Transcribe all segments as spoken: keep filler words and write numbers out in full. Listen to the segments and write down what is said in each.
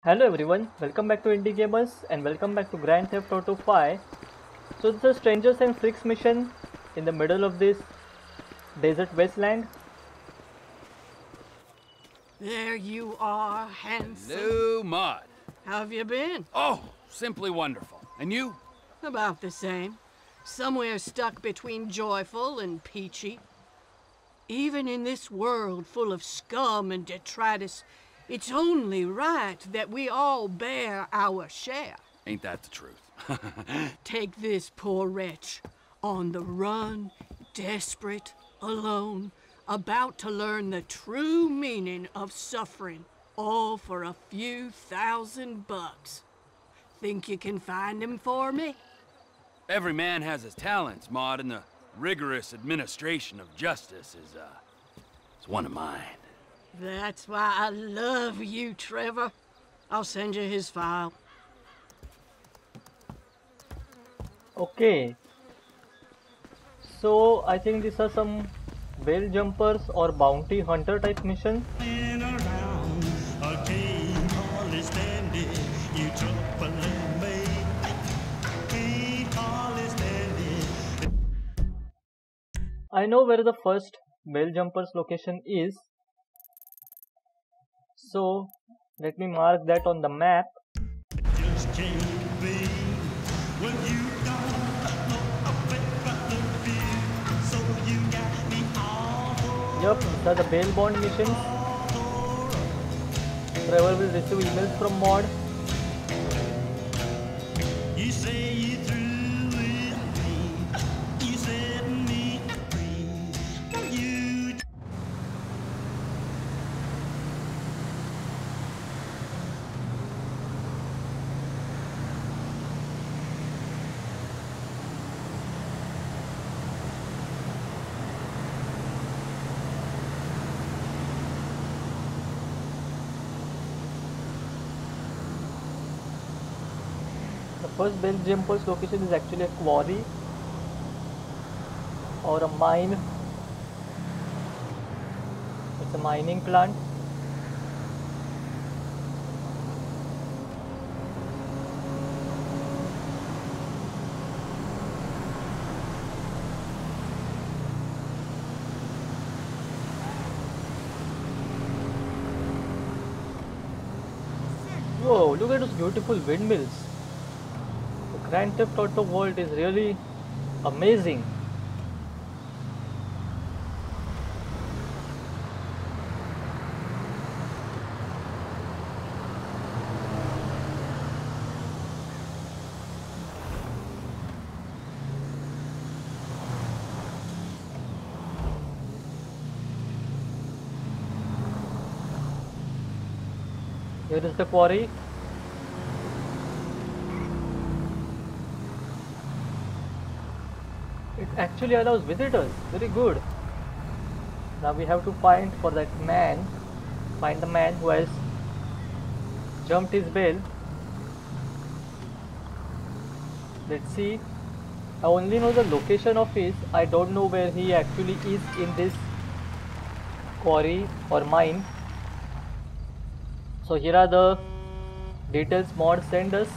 Hello everyone, welcome back to Indie Gamers and welcome back to Grand Theft Auto five. So it's a Strangers and Freaks mission in the middle of this desert wasteland. There you are, handsome. Hello, Maude. How have you been? Oh, simply wonderful. And you? About the same. Somewhere stuck between joyful and peachy. Even in this world full of scum and detritus, it's only right that we all bear our share. Ain't that the truth? Take this poor wretch, on the run, desperate, alone, about to learn the true meaning of suffering, all for a few thousand bucks. Think you can find him for me? Every man has his talents, Maude, and the rigorous administration of justice is, uh, is one of mine. That's why I love you, Trevor. I'll send you his file. Okay. So I think these are some bail jumpers or bounty hunter type missions. I know where the first bail jumpers location is. So let me mark that on the map. Yup, these are the bail bond missions. Trevor will receive emails from Maude. You say you through with me. You set me free. You The first bail jumpers location is actually a quarry or a mine. It's a mining plant. Whoa, look at those beautiful windmills. The Grand Theft Auto world is really amazing. Here is the quarry. It actually allows visitors. Very good. Now we have to find for that man. Find the man who has jumped his bail. Let's see. I only know the location of his. I don't know where he actually is in this quarry or mine. So here are the details Maude sent us.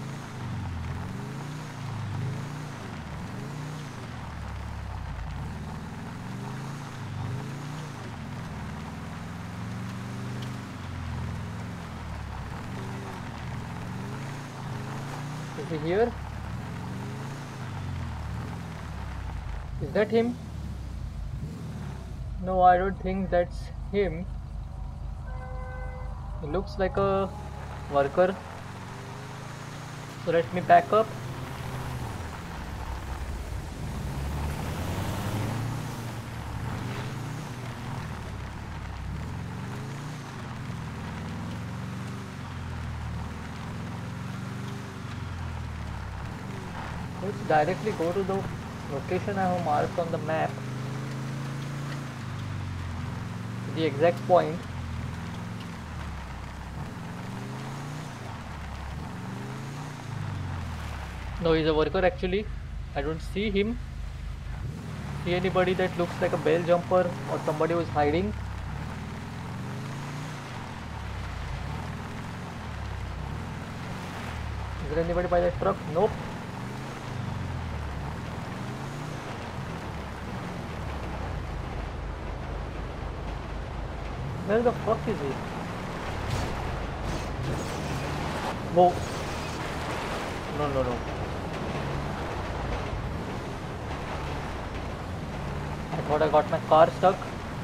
Is he here? Is that him? No, I don't think that's him. He looks like a worker. So let me back up. Let's directly go to the location I have marked on the map. The exact point. No, he's a worker actually. I don't see him. See anybody that looks like a bail jumper or somebody who is hiding. Is there anybody by the truck? Nope. Where the fuck is he? Whoa. No, no, no. I thought I got my car stuck.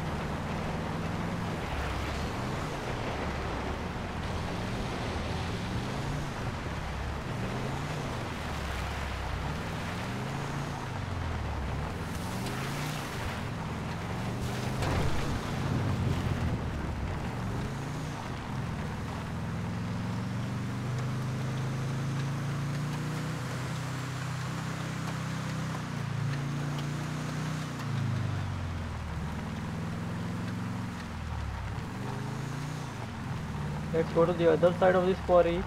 Let's go to the other side of this quarry.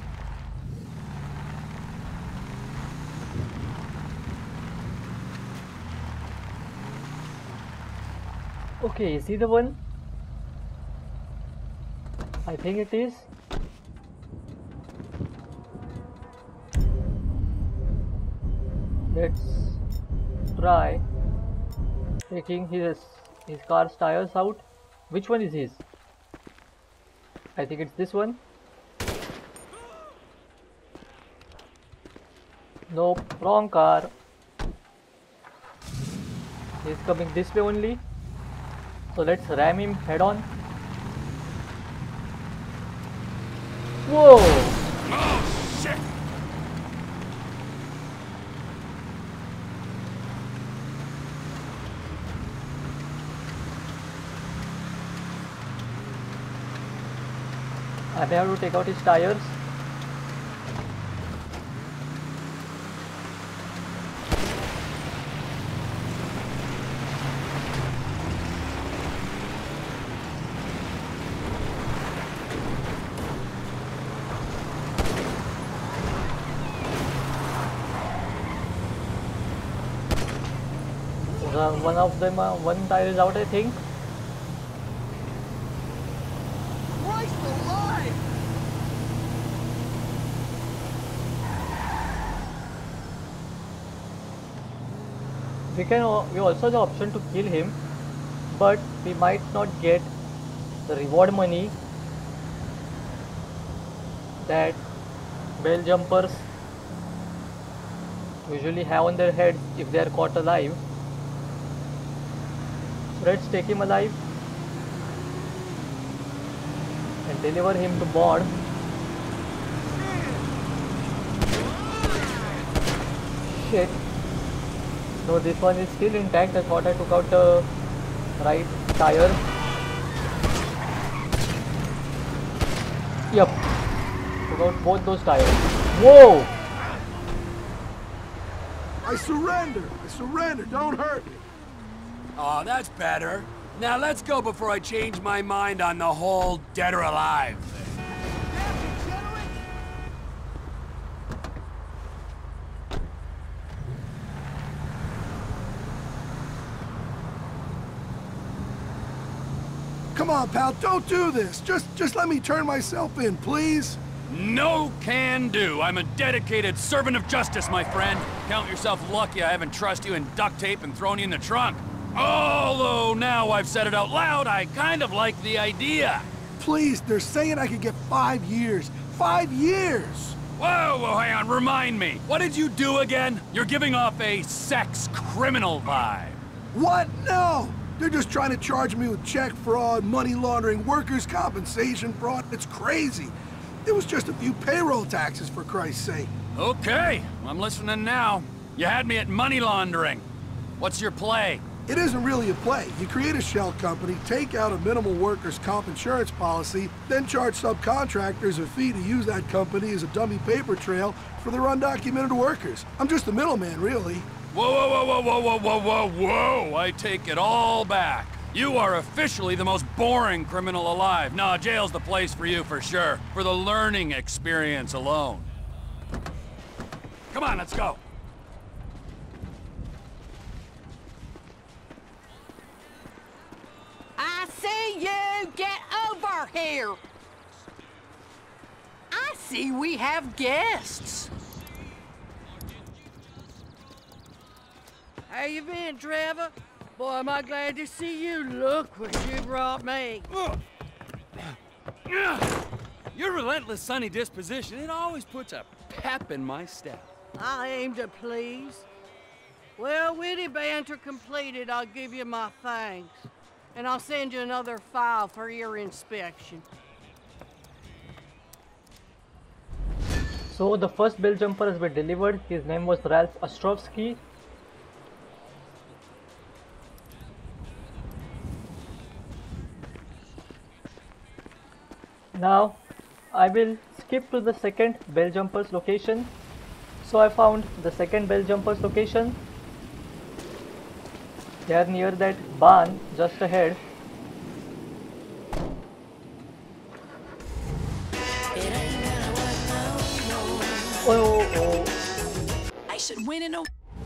Okay, is he the one? I think it is. Let's try taking his his car's tires out. Which one is his? I think it's this one. Nope, wrong car. He's coming this way only. So let's ram him head on. Whoa! Oh, shit! I may have to take out his tires. Uh, one of them, uh, one tire is out, I think. Christ alive! We can. al- We also have the option to kill him, but we might not get the reward money that bell jumpers usually have on their heads if they are caught alive. Let's take him alive and deliver him to Maude. Shit. No, this one is still intact. I thought I took out the right tire. Yup. Took out both those tires. Whoa! I surrender! I surrender! Don't hurt me! Oh, that's better. Now let's go before I change my mind on the whole dead or alive thing. Come on, pal, don't do this! Just just let me turn myself in, please! No can do. I'm a dedicated servant of justice, my friend. Count yourself lucky I haven't trussed you in duct tape and thrown you in the trunk. Although now I've said it out loud, I kind of like the idea. Please, they're saying I could get five years. Five years! Whoa, whoa, hang on, remind me. What did you do again? You're giving off a sex criminal vibe. What? No! They're just trying to charge me with check fraud, money laundering, workers' compensation fraud. It's crazy. It was just a few payroll taxes, for Christ's sake. Okay, I'm listening now. You had me at money laundering. What's your play? It isn't really a play. You create a shell company, take out a minimal workers' comp insurance policy, then charge subcontractors a fee to use that company as a dummy paper trail for their undocumented workers. I'm just the middleman, really. Whoa, whoa, whoa, whoa, whoa, whoa, whoa, whoa, whoa! I take it all back. You are officially the most boring criminal alive. Nah, jail's the place for you for sure. For the learning experience alone. Come on, let's go. I see you! Get over here! I see we have guests. How you been, Trevor? Boy, am I glad to see you. Look what you brought me. Your relentless sunny disposition, it always puts a pep in my step. I aim to please. Well, witty banter completed, I'll give you my thanks. And I'll send you another file for your inspection. So the first bell jumper has been delivered. His name was Ralph Ostrovsky. Now I will skip to the second bell jumper's location. So I found the second bell jumper's location. They are near that barn just ahead. Oh, oh. I should win in a...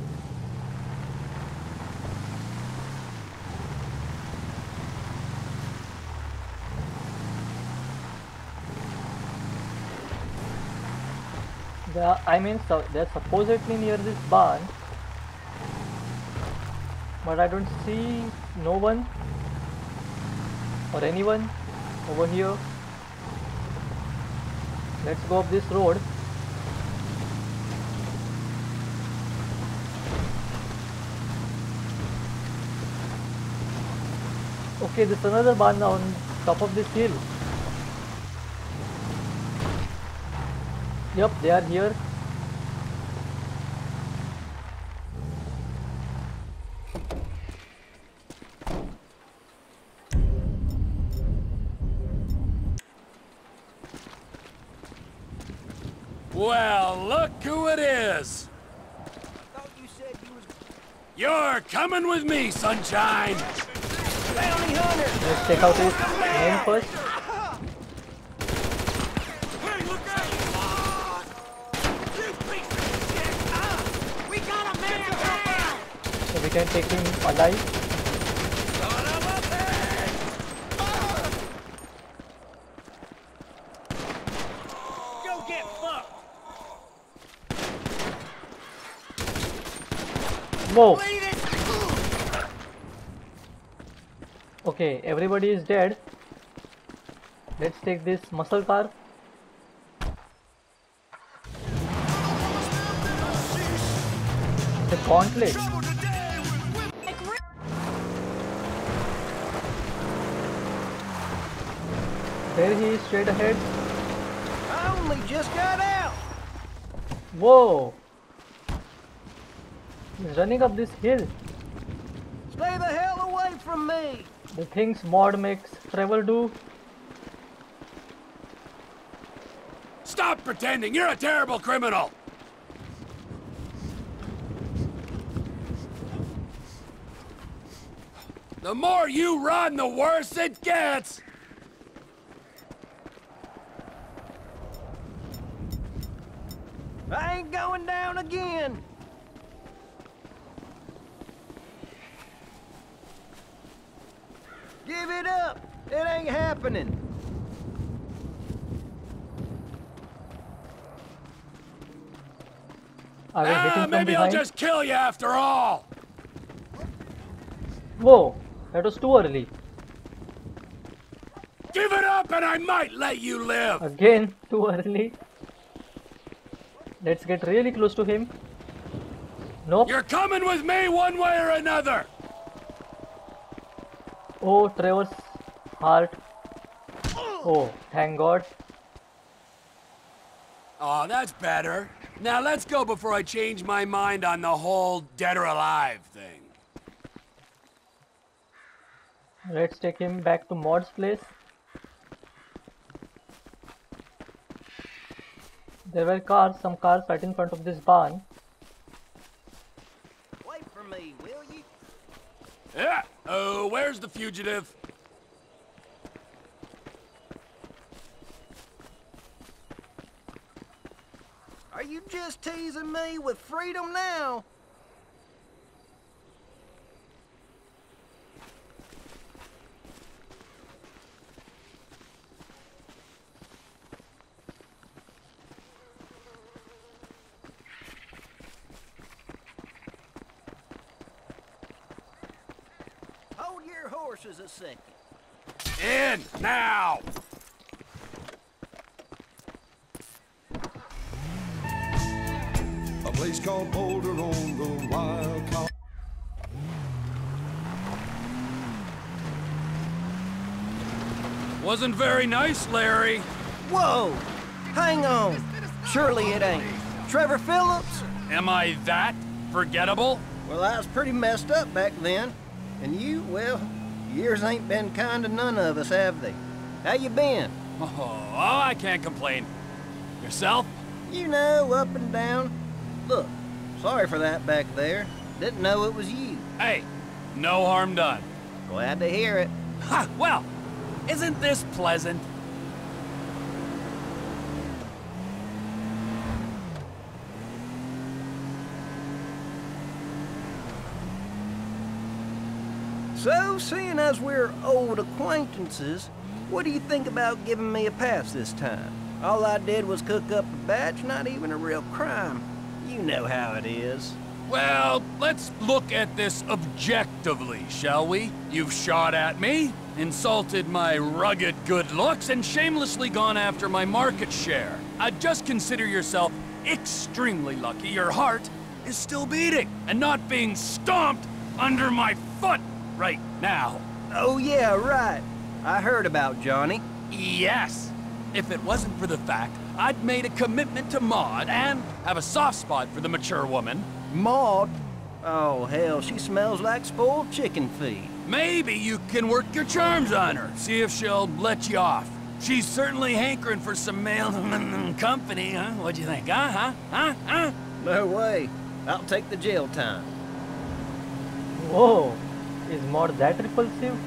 They are, I mean, so they are supposedly near this barn, but I don't see no one or anyone over here. Let's go up this road. Okay, there's another barn now on top of this hill. Yep, they are here. Well, look who it is. I thought you said you was You're coming with me, sunshine. bounty hunter. Let's check out his name first. Hey, look out! You piece of shit! Ah, we got a man down! So we can take him alive. Son of a bitch! Ah! Go get fucked! Whoa! Bleed it! Okay, everybody is dead. Let's take this muscle car. The gauntlet. There he is, straight ahead. I only just got out! Whoa! He's running up this hill. Stay the hell away from me! The things Maude makes Trevor do. Stop pretending. You're a terrible criminal. The more you run, the worse it gets. I ain't going down again! Give it up! It ain't happening! I will hit him Ah, from maybe behind. I'll just kill you after all. Whoa! That was too early. Give it up and I might let you live. Again, too early. Let's get really close to him. Nope. You're coming with me one way or another. Oh, Trevor's heart. Oh, thank God. Oh, that's better. Now let's go before I change my mind on the whole dead or alive thing. Let's take him back to Maude's place. There were cars, some cars right in front of this barn. Wait for me, will you? Yeah. Oh, where's the fugitive? Are you just teasing me with freedom now? your horses a second. In now! A place called Boulder on the wild cow. Wasn't very nice, Larry. Whoa! Hang on. Surely it ain't. Trevor Phillips? Am I that forgettable? Well, I was pretty messed up back then. And you, well, years ain't been kind to none of us, have they? How you been? Oh, oh, I can't complain. Yourself? You know, up and down. Look, sorry for that back there. Didn't know it was you. Hey, no harm done. Glad to hear it. Ha! Well, isn't this pleasant? So, seeing as we're old acquaintances, what do you think about giving me a pass this time? All I did was cook up a batch, not even a real crime. You know how it is. Well, let's look at this objectively, shall we? You've shot at me, insulted my rugged good looks, and shamelessly gone after my market share. I'd just consider yourself extremely lucky your heart is still beating and not being stomped under my foot right now. Oh yeah, right. I heard about Johnny. Yes. If it wasn't for the fact I'd made a commitment to Maude and have a soft spot for the mature woman. Maude? Oh hell, she smells like spoiled chicken feed. Maybe you can work your charms on her, see if she'll let you off. She's certainly hankering for some male company, huh? What'd you think, huh? Huh? Huh? Huh? No way. I'll take the jail time. Whoa, is Maude that repulsive?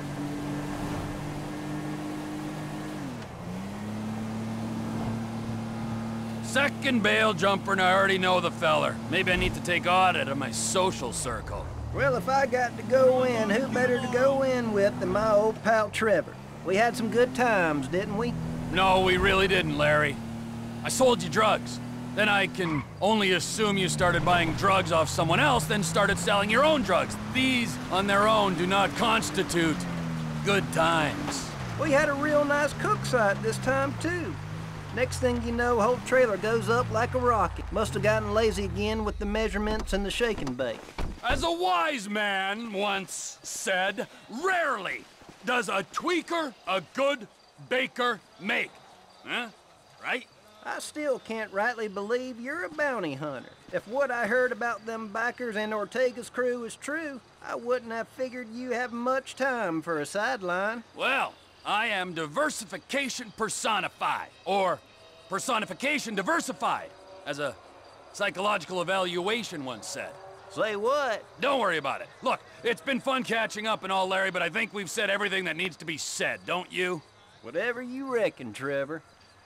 Second bail jumper and I already know the feller. Maybe I need to take audit of my social circle. Well, if I got to go in, who better to go in with than my old pal Trevor? We had some good times, didn't we? No, we really didn't, Larry. I sold you drugs. Then I can only assume you started buying drugs off someone else, then started selling your own drugs. These, on their own, do not constitute good times. We had a real nice cook site this time, too. Next thing you know, whole trailer goes up like a rocket. Must have gotten lazy again with the measurements and the shake and bake. As a wise man once said, rarely does a tweaker a good baker make. Huh? Right? I still can't rightly believe you're a bounty hunter. If what I heard about them bikers and Ortega's crew is true, I wouldn't have figured you have much time for a sideline. Well, I am diversification personified, or personification diversified, as a psychological evaluation once said. Say what? Don't worry about it. Look, it's been fun catching up and all, Larry, but I think we've said everything that needs to be said, don't you? Whatever you reckon, Trevor.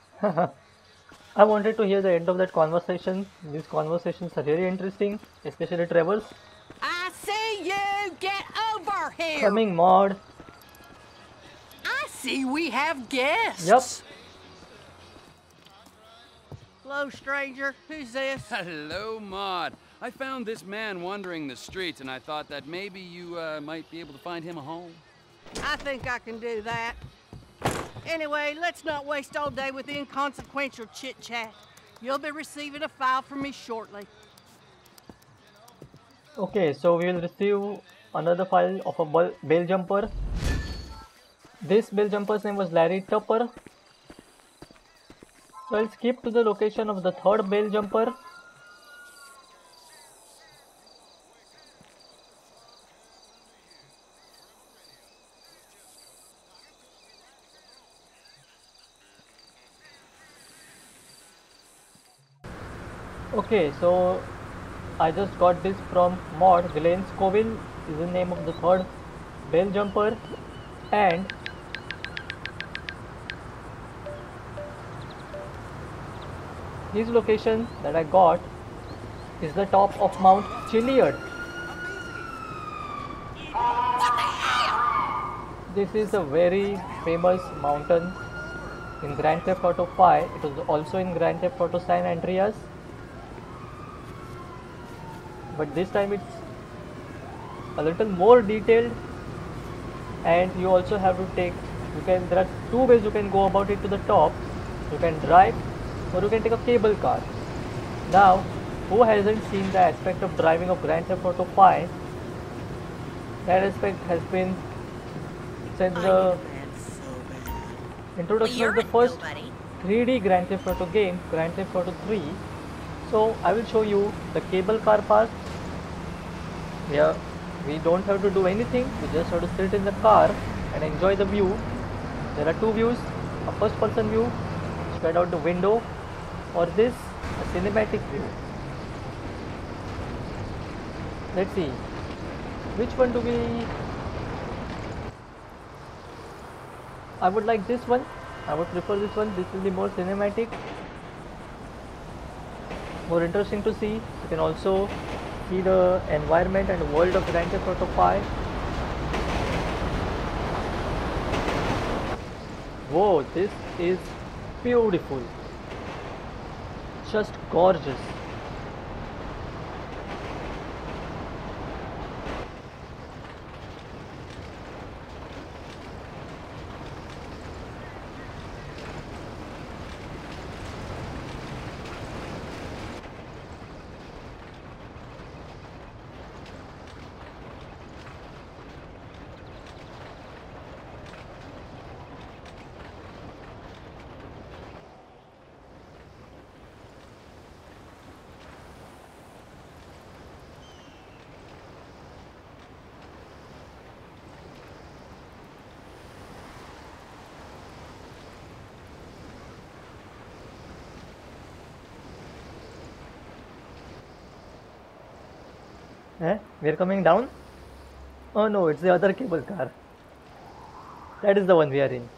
I wanted to hear the end of that conversation. These conversations are really interesting, especially Trevor's. I see you! Get over here! Coming, Maude. I see we have guests. Yup. Hello, stranger. Who's this? Hello, Maude. I found this man wandering the streets, and I thought that maybe you uh, might be able to find him a home. I think I can do that. Anyway, let's not waste all day with inconsequential chit-chat. You'll be receiving a file from me shortly. Okay, so we will receive another file of a ball- bail jumper. This bail jumper's name was Larry Tupper. So I'll skip to the location of the third bail jumper. Okay, so I just got this from Maude. Blaine County is the name of the third bail jumper, and his location that I got is the top of Mount Chiliad. This is a very famous mountain in Grand Theft Auto five. It was also in Grand Theft Auto San Andreas, but this time it's a little more detailed. and you also have to take, you can, there are two ways you can go about it to the top. You can drive or you can take a cable car. Now, who hasn't seen the aspect of driving of Grand Theft Auto five? That aspect has been since the introduction of the first three D Grand Theft Auto game, Grand Theft Auto three. So I will show you the cable car part. Yeah, we don't have to do anything, we just have to sit in the car and enjoy the view. There are two views, a first person view spread out the window, or this, a cinematic view. Let's see, which one do we, I would like this one, I would prefer this one. This will be more cinematic, more interesting to see. You can also see the environment and world of Grand Theft Auto five. Whoa, this is beautiful, just gorgeous. Eh? We are coming down? Oh no, it's the other cable car. That is the one we are in.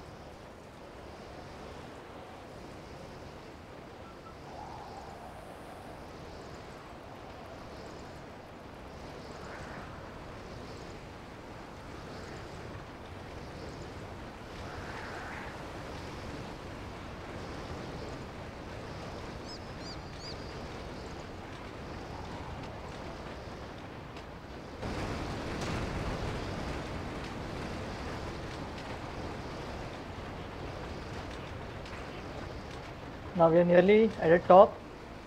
Now we are nearly at the top.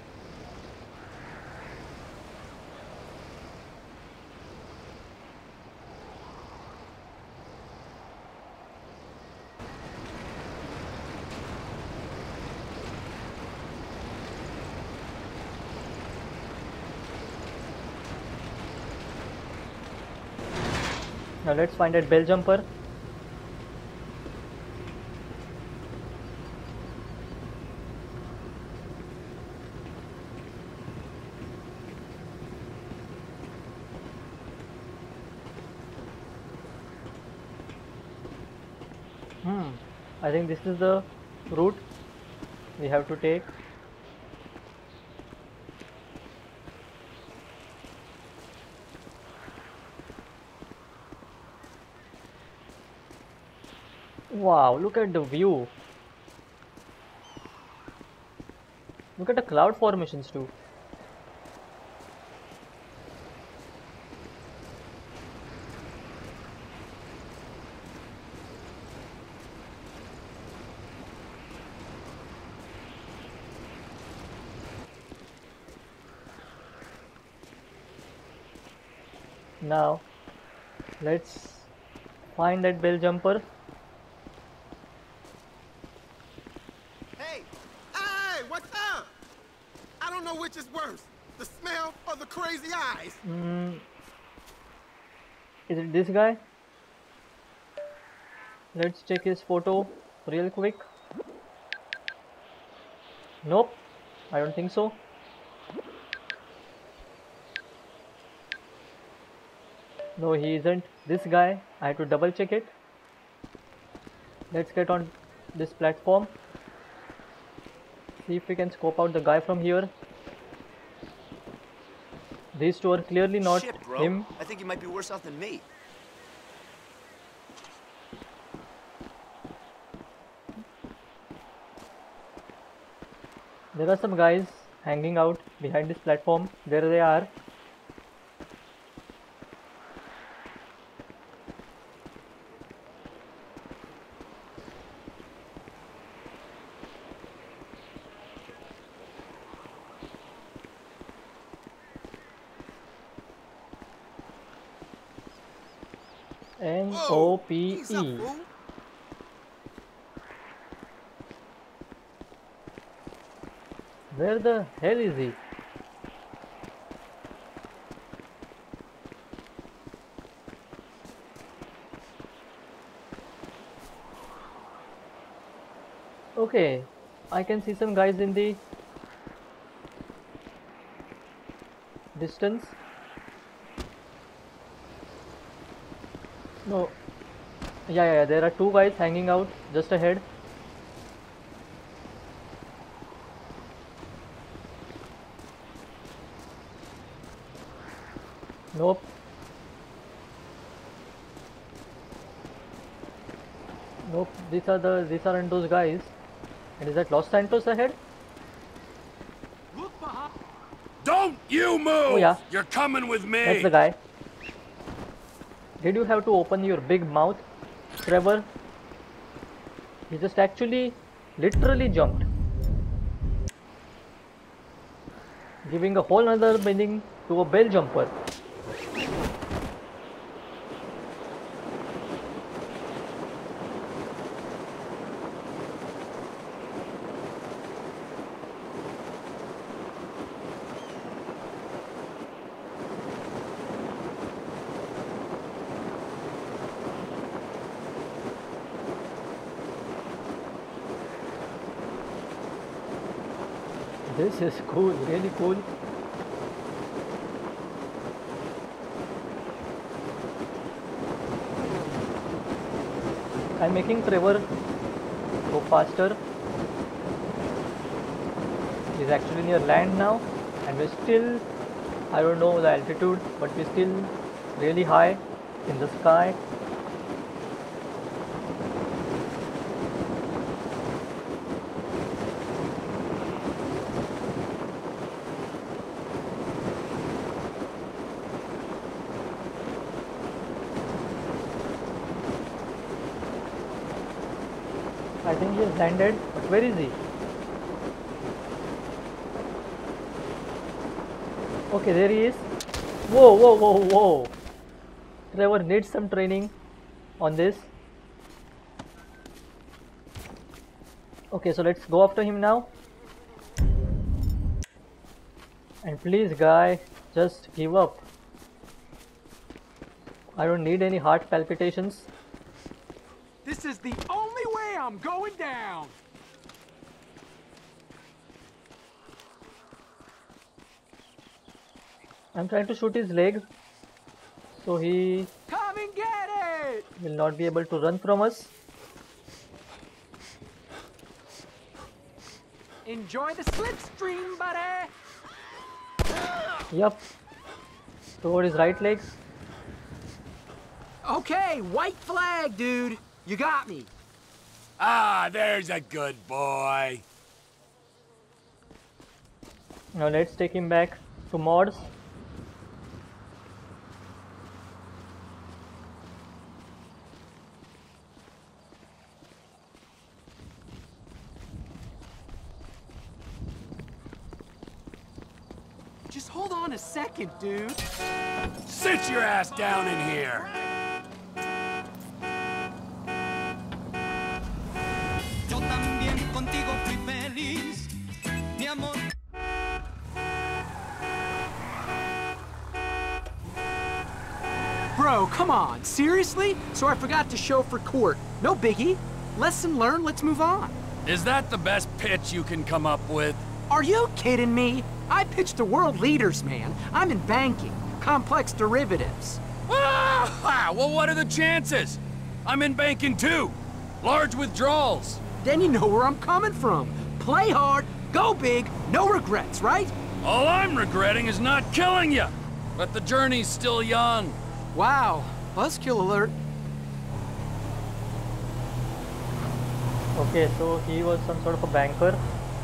Now let's find that bell jumper. Hmm, I think this is the route we have to take. Wow, look at the view. Look at the cloud formations too. Now, let's find that bell jumper. Hey! Hey! What's up? I don't know which is worse, the smell or the crazy eyes. Mm, is it this guy? Let's check his photo real quick. Nope, I don't think so. No, he isn't this guy. I have to double check it. Let's get on this platform. See if we can scope out the guy from here. These two are clearly not Shit, bro. him. I think you might be worse off than me. There are some guys hanging out behind this platform. There they are. N Whoa, O P ease up, E. fool. Where the hell is he? Okay, I can see some guys in the distance. No, yeah, yeah, yeah, there are two guys hanging out just ahead. Nope. Nope, these are the these aren't those guys. And is that Los Santos ahead? Look behind. Don't you move! Oh yeah, You're coming with me! that's the guy. Did you have to open your big mouth, Trevor? He just actually literally jumped, giving a whole other meaning to a bell jumper. This is cool, really cool. I'm making Trevor go faster. He's actually near land now, and we're still, I don't know the altitude, but we're still really high in the sky. I think he has landed, but where is he? Okay, there he is. Whoa, whoa, whoa, whoa. Trevor needs some training on this. Okay, so let's go after him now. And please, guy, just give up. I don't need any heart palpitations. This is the only way I'm going down. I'm trying to shoot his leg, so he Come and get it! will not be able to run from us. Enjoy the slipstream, buddy! Yup. Toward his right leg. Okay, white flag, dude. You got me. Ah, there's a good boy. Now let's take him back to Maude's. Just hold on a second, dude. Sit your ass down in here. Yo también contigo fui feliz, mi amor. Bro, come on. Seriously? So I forgot to show for court. No biggie. Lesson learned, let's move on. Is that the best pitch you can come up with? Are you kidding me? I pitch to world leaders, man. I'm in banking, complex derivatives. Ah, well, what are the chances? I'm in banking too. Large withdrawals. Then you know where I'm coming from. Play hard, go big, no regrets, right? All I'm regretting is not killing you. But the journey's still young. Wow, buzzkill alert. Okay, so he was some sort of a banker.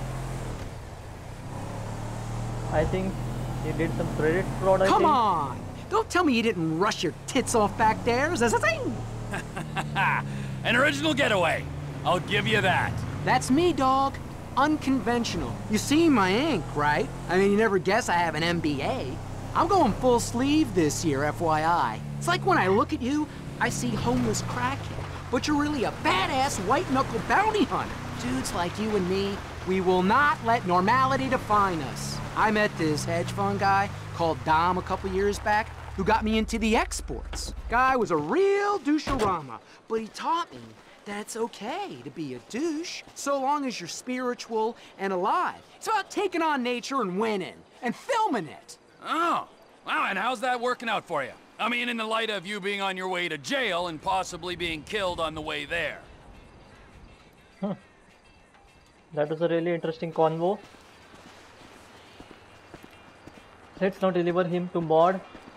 I think he did some credit fraud, I Come think. on! Don't tell me you didn't rush your tits off back there. Zazazing! An original getaway. I'll give you that. That's me, dog. Unconventional. You see my ink, right? I mean, you never guess I have an M B A. I'm going full sleeve this year, F Y I. It's like when I look at you, I see homeless crackhead, but you're really a badass white-knuckle bounty hunter. Dudes like you and me, we will not let normality define us. I met this hedge fund guy called Dom a couple years back who got me into the exports. Guy was a real doucherama, but he taught me that it's okay to be a douche so long as you're spiritual and alive. It's about taking on nature and winning and filming it. Oh, wow, and how's that working out for you? I mean, in the light of you being on your way to jail and possibly being killed on the way there. Hmm. That was a really interesting convo. Let's now deliver him to Maude.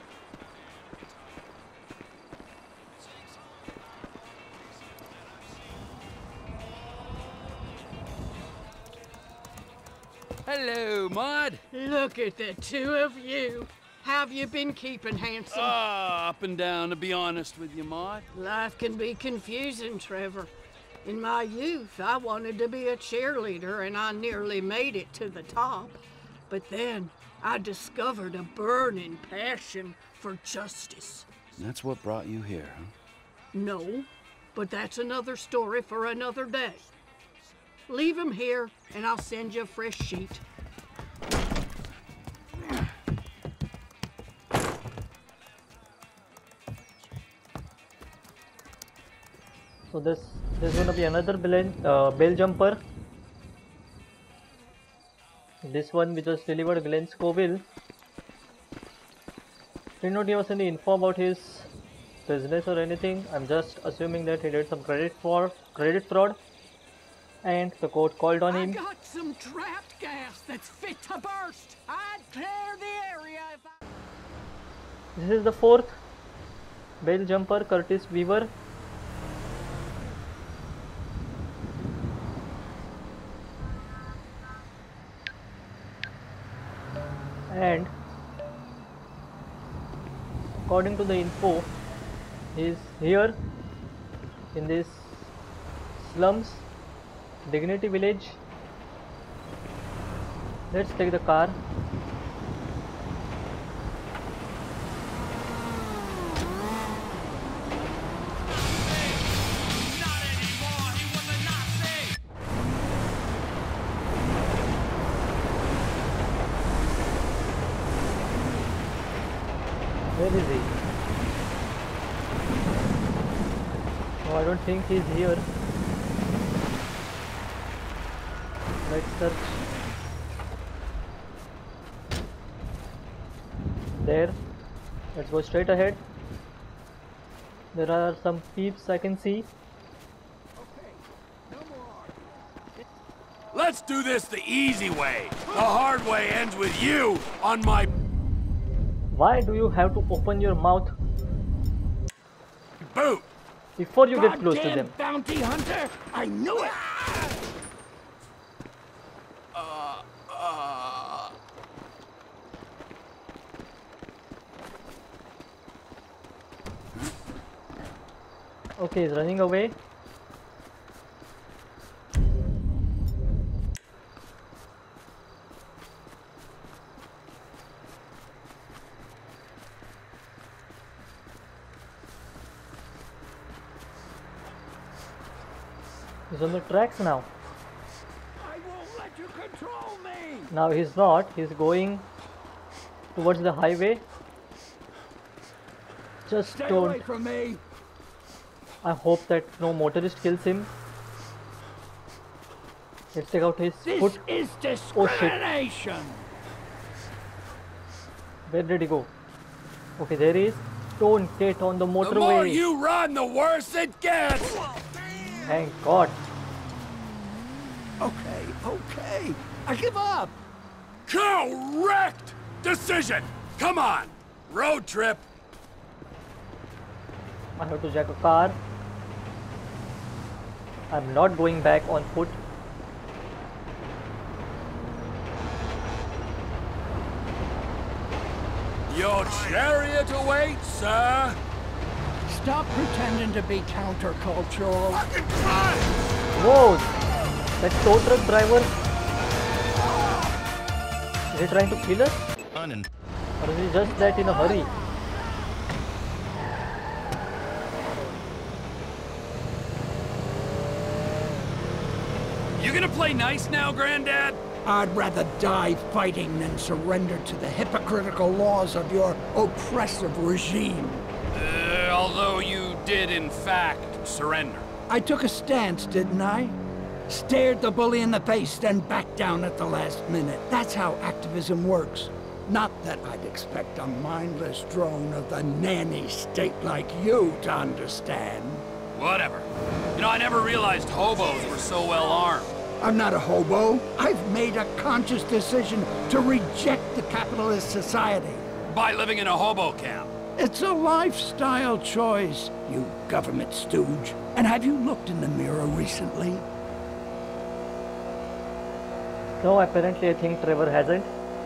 Hello, Maude. Look at the two of you. Have you been keeping handsome? Ah, up and down, to be honest with you, Maude. Life can be confusing, Trevor. In my youth, I wanted to be a cheerleader, and I nearly made it to the top. But then, I discovered a burning passion for justice. That's what brought you here, huh? No, but that's another story for another day. Leave him here, and I'll send you a fresh sheet. So this there's gonna be another Blaine, uh, bell jumper. This one we just delivered Glenn Scoville. Did not give us any info about his business or anything. I'm just assuming that he did some credit for credit fraud, and the court called on him. I got some trapped gas that's fit to burst. I'd clear the area if I... This is the fourth bell jumper, Curtis Weaver. And according to the info, he is here in this slums, Dignity Village. Let's take the car. Where is he? No, I don't think he's here. Let's search. There. Let's go straight ahead. There are some peeps I can see. Let's do this the easy way. The hard way ends with you on my... Why do you have to open your mouth boot before you get close to them? Bounty hunter! I knew it! Uh, uh... Okay, he's running away. He's on the tracks now. I won't let you control me! Now he's not. He's going towards the highway. Just Stay don't. away from me! I hope that no motorist kills him. Let's take out his This foot. is Oh shit. discrimination! Where did he go? Okay, there he is. Don't get on the The more motorway. you run, the worse it gets! Thank God. Okay, okay. I give up! Correct decision! Come on! Road trip! I have to jack a car. I'm not going back on foot. Your chariot awaits, sir! Stop pretending to be countercultural. Fucking try! Whoa! That tow truck driver. Is he trying to kill us? Or is he just that in a hurry? gonna play nice now, Granddad? I'd rather die fighting than surrender to the hypocritical laws of your oppressive regime. Uh, although you did, in fact, surrender. I took a stance, didn't I? Stared the bully in the face, then backed down at the last minute. That's how activism works. Not that I'd expect a mindless drone of the nanny state like you to understand. Whatever. You know, I never realized hobos were so well armed. I'm not a hobo. I've made a conscious decision to reject the capitalist society. By living in a hobo camp. It's a lifestyle choice, you government stooge. And have you looked in the mirror recently? No, apparently I think Trevor hasn't.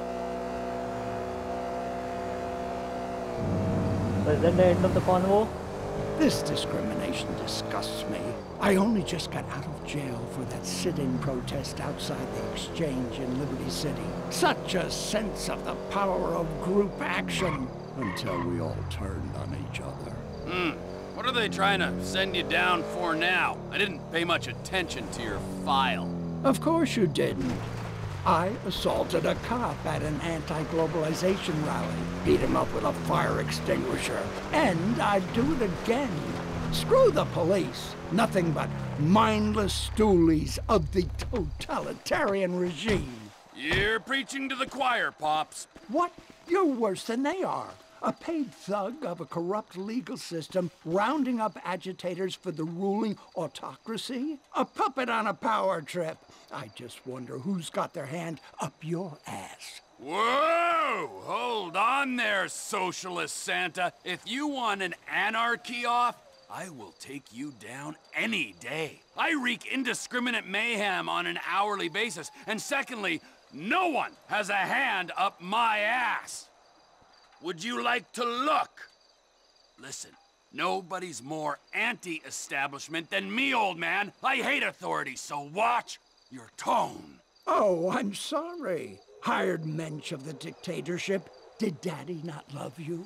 So is that the end of the convo? This discrimination disgusts me. I only just got out of jail for that sit-in protest outside the Exchange in Liberty City. Such a sense of the power of group action. Until we all turned on each other. Hmm. What are they trying to send you down for now? I didn't pay much attention to your file. Of course you didn't. I assaulted a cop at an anti-globalization rally. Beat him up with a fire extinguisher. And I'd do it again. Screw the police. Nothing but mindless stoolies of the totalitarian regime. You're preaching to the choir, Pops. What? You're worse than they are. A paid thug of a corrupt legal system rounding up agitators for the ruling autocracy? A puppet on a power trip. I just wonder who's got their hand up your ass. Whoa! Hold on there, Socialist Santa. If you want an anarchy off, I will take you down any day. I wreak indiscriminate mayhem on an hourly basis. And secondly, no one has a hand up my ass. Would you like to look? Listen, nobody's more anti-establishment than me, old man. I hate authority, so watch your tone. Oh, I'm sorry. Hired mensch of the dictatorship. Did Daddy not love you?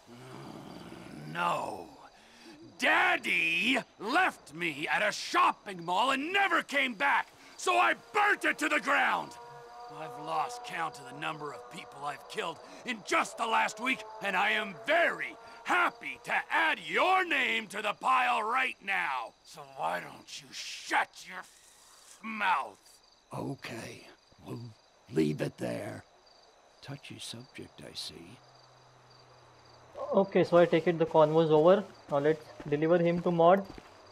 No. Daddy left me at a shopping mall and never came back, so I burnt it to the ground. I've lost count of the number of people I've killed in just the last week, and I am very happy to add your name to the pile right now. So why don't you shut your f mouth? Okay, we'll leave it there. Touchy subject, I see. Okay, so I take it the convo is over. Now let's deliver him to Maude.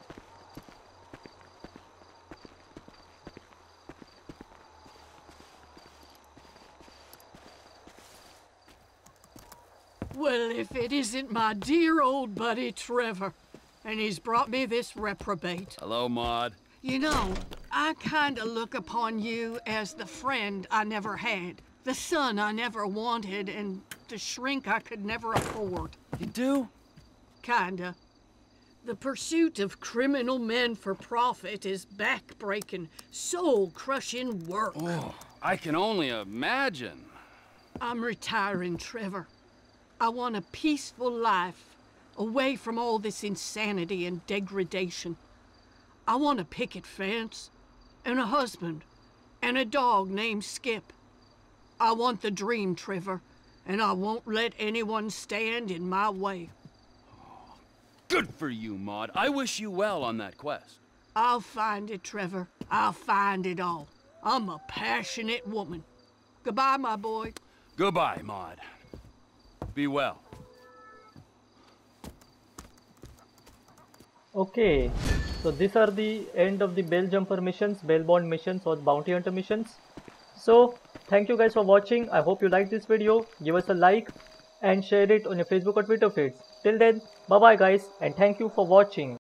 Well, if it isn't my dear old buddy Trevor, and he's brought me this reprobate. Hello, Maude. You know, I kinda look upon you as the friend I never had, the son I never wanted, and the shrink I could never afford. You do? Kinda. The pursuit of criminal men for profit is back-breaking, soul-crushing work. Oh, I can only imagine. I'm retiring, Trevor. I want a peaceful life, away from all this insanity and degradation. I want a picket fence, and a husband, and a dog named Skip. I want the dream, Trevor, and I won't let anyone stand in my way. Good for you, Maude. I wish you well on that quest. I'll find it, Trevor. I'll find it all. I'm a passionate woman. Goodbye, my boy. Goodbye, Maude. Be well. Okay, so these are the end of the bail jumper missions, bail bond missions or bounty hunter missions. So thank you guys for watching. I hope you liked this video. Give us a like and share it on your Facebook or Twitter feeds. Till then, bye bye guys, and thank you for watching.